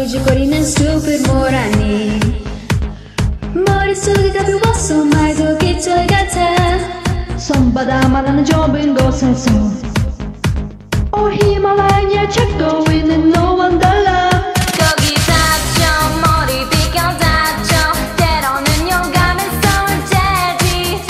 우죽거리는 숲을 몰아니 머릿속이 가벼웠어 말도 깃털 같아 손바닥만 하는 좁은 곳에서 오 히말라야 찾고 있는 너와 달라 거기 닫혀 머리 비껴 닫혀 때로는 용감한 소울 재지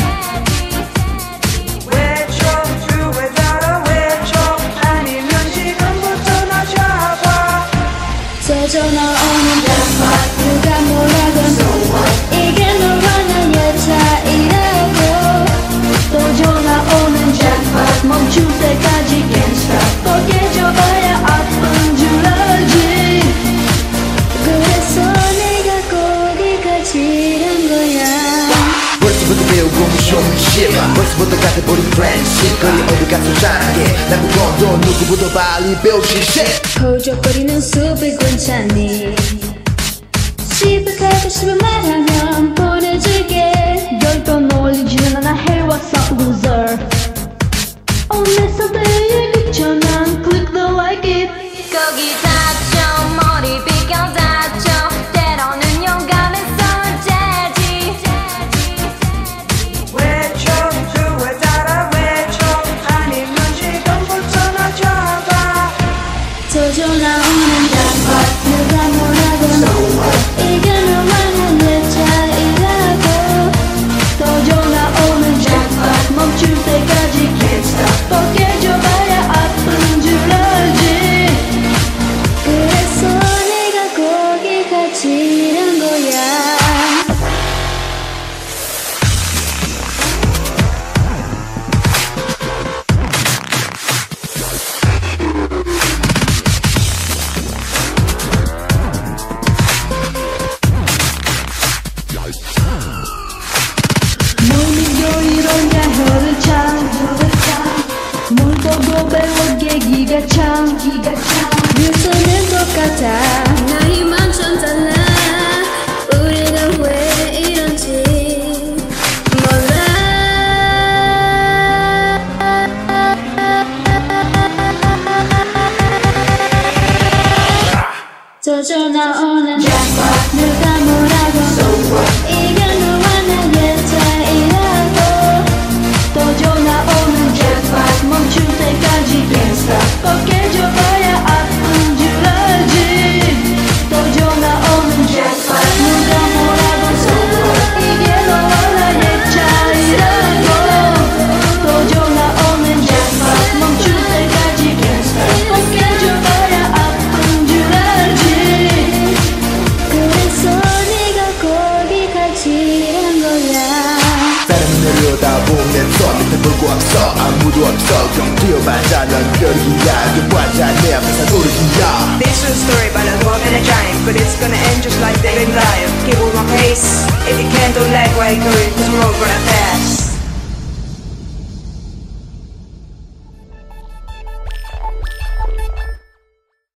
외쳐 주에 따라 외쳐 아니면 지금부터 나 잡아 젖어 나오는 짝맛 누가 뭐라건 이게 너와 나의 차이라고 또 전화오는 짝맛 멈출 때까지 can't stop 또 깨져봐야 아픈 줄 알지 그래서 내가 거기까지 한 거야 벌써부터 배우고 무서운 벌써부터 같아버린 friendship 거리 어디 가서 잘하게 난 그것도 누구보다 빨리 배울 수 있어 허우적거리는 숲을 괜찮니 집에 가고 싶은 말하면 보내줄게 열번 어울리지는 않아 해왔어 loser 내 상태에 그쳐 난 click the like it 거기 닫혀 머리 비껴 닫혀 때로는 용감한 소울 재지 외쳐 주에 따라 외쳐 아니면 지금부터 나 잡아 젖어 나오는 짝맛 누가 뭐라건 이게 너와 나의 차이라고 또 전화오는 짝맛 멈출 때까지 can't stop 또 깨져봐야 아픈 줄 알지 그래서 내가 거기까지 한 거야 물밀교 이런 야혀를 참 물 보고 배워 계기가 참 뮤소는 똑같아 나이만 좀 달라 우리가 왜 이런지 몰라 젖어 나오는 짝맛 누가 뭐라고 이게 너와 나의 차이라고 또 전화오는 짝맛 멈출 때까지 can't stop 또 깨져봐야 아픈 줄 알지 또 전화오는 짝맛 누가 뭐라고 이게 너와 나의 차이라고 또 전화오는 짝맛 멈출 때까지 can't stop 또 깨져봐야 아픈 줄 알지 그래서 네가 거기까지 한 거야 사람이 내려다보면 저 밑에 보고 없어 아무도 없어 좀 뛰어봤자 난 벼룩이야 그봐자 내 앞에서 오르기야 This is a story about a dog and a giant but it's gonna end just like David and Goliath keep on my pace if you can't do leg where you go cause we're all gonna pass